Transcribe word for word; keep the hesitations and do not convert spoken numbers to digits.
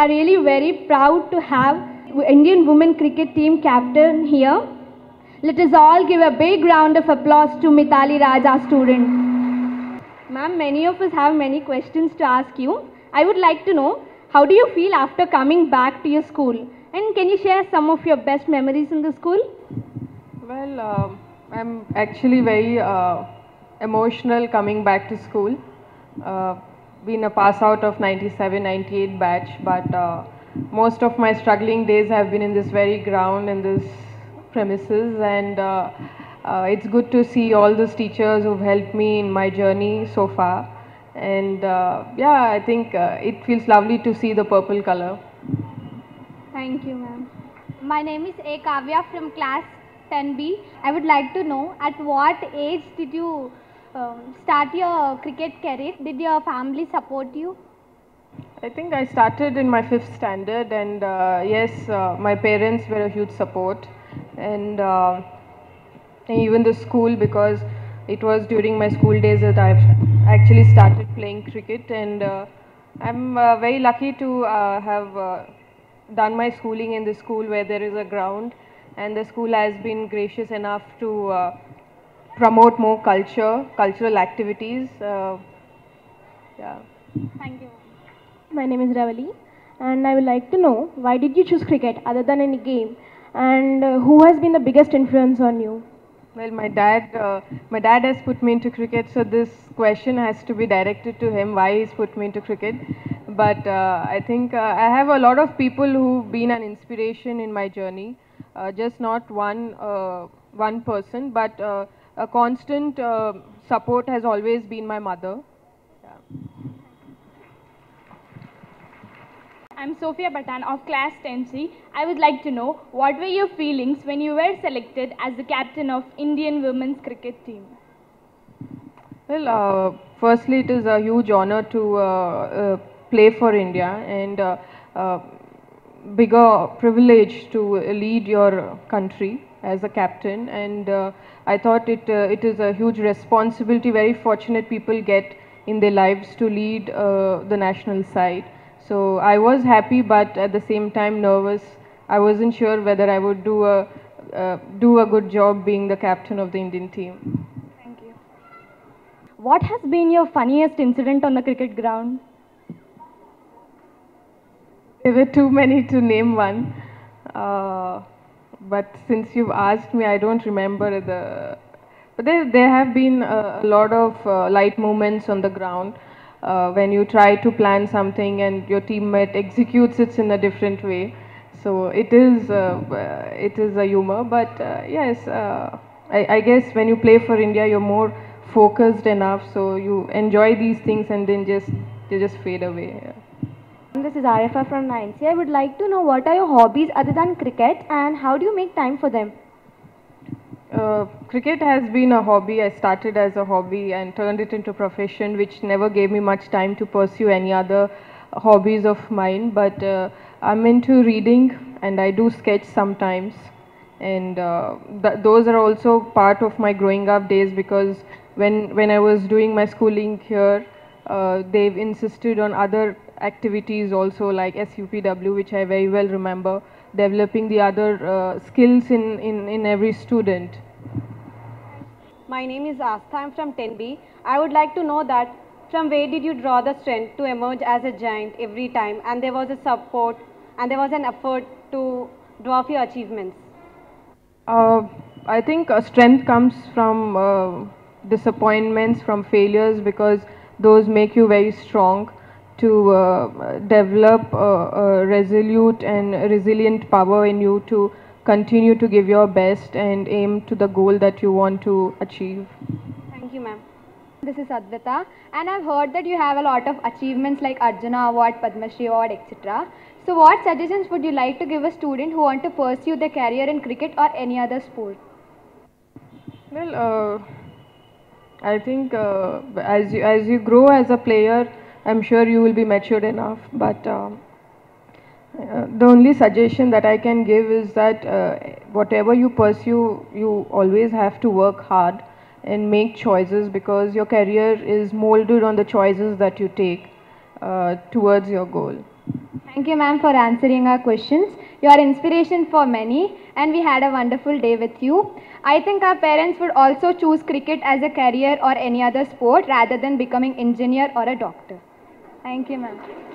are really very proud to have Indian women cricket team captain here. Let us all give a big round of applause to Mithali Raj, our student. Ma'am, many of us have many questions to ask you. I would like to know, how do you feel after coming back to your school? And can you share some of your best memories in the school? Well, uh, I'm actually very uh, emotional coming back to school. Uh, been a pass out of ninety-seven ninety-eight batch, but uh, most of my struggling days have been in this very ground, in this premises, and uh, uh, it's good to see all those teachers who've helped me in my journey so far. And uh, yeah, I think uh, it feels lovely to see the purple color. Thank you, ma'am. My name is A. Kavya from class ten B. I would like to know, at what age did you um, start your cricket career? Did your family support you? I think I started in my fifth standard, and uh, yes, uh, my parents were a huge support, and uh, even the school, because it was during my school days that I've actually started playing cricket, and uh, I'm uh, very lucky to uh, have uh, done my schooling in the school where there is a ground, and the school has been gracious enough to uh, promote more culture, cultural activities. Uh, yeah. Thank you. My name is Ravali, and I would like to know, why did you choose cricket other than any game, and uh, who has been the biggest influence on you? Well, my dad, uh, my dad has put me into cricket, so this question has to be directed to him. Why he's put me into cricket? But uh, I think uh, I have a lot of people who've been an inspiration in my journey. Uh, just not one uh, one person, but uh, a constant uh, support has always been my mother. Yeah. I'm Sophia Batan of class ten C. I would like to know, what were your feelings when you were selected as the captain of Indian women's cricket team? Well, uh, firstly, it is a huge honor to uh, uh, play for India, and uh, uh, bigger privilege to lead your country as a captain. And uh, I thought it uh, it is a huge responsibility. Very fortunate people get in their lives to lead uh, the national side. So I was happy, but at the same time nervous. I wasn't sure whether I would do a uh, do a good job being the captain of the Indian team. Thank you. What has been your funniest incident on the cricket ground? There were too many to name one, uh, but since you've asked me, I don't remember the. But there, there have been a, a lot of uh, light moments on the ground uh, when you try to plan something and your teammate executes it in a different way. So it is uh, uh, it is a humor, but uh, yes, uh, I, I guess when you play for India, you're more focused enough, so you enjoy these things and then just they just fade away. Yeah. This is Arifa from nine C. I would like to know, what are your hobbies other than cricket, and how do you make time for them? Uh, cricket has been a hobby. I started as a hobby and turned it into a profession, which never gave me much time to pursue any other hobbies of mine. But uh, I'm into reading, and I do sketch sometimes. And uh, th those are also part of my growing up days, because when, when I was doing my schooling here, uh, they've insisted on other activities also, like S U P W, which I very well remember, developing the other uh, skills in, in, in every student. My name is Astha. I'm from ten B. I would like to know that from where did you draw the strength to emerge as a giant every time, and there was a support and there was an effort to dwarf your achievements? Uh, I think uh, strength comes from uh, disappointments, from failures, because those make you very strong to uh, develop a, a resolute and resilient power in you to continue to give your best and aim to the goal that you want to achieve. Thank you, ma'am. This is Advita, and I've heard that you have a lot of achievements like Arjuna Award, Padma Shri Award, et cetera. So what suggestions would you like to give a student who want to pursue their career in cricket or any other sport? Well, uh, I think uh, as you, as you grow as a player, I'm sure you will be matured enough, but um, uh, the only suggestion that I can give is that uh, whatever you pursue, you always have to work hard and make choices, because your career is molded on the choices that you take uh, towards your goal. Thank Thank you, ma'am, for answering our questions. You are inspiration for many, and we had a wonderful day with you. I think our parents would also choose cricket as a career or any other sport rather than becoming engineer or a doctor. Thank you, ma'am.